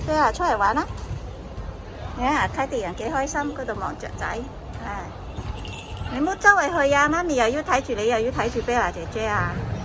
Bella出嚟玩啦！你睇下Akkadian人幾開心，嗰度望雀仔。唉，你唔好周圍去啊！媽咪又要睇住你，又要睇住Bella姐姐啊！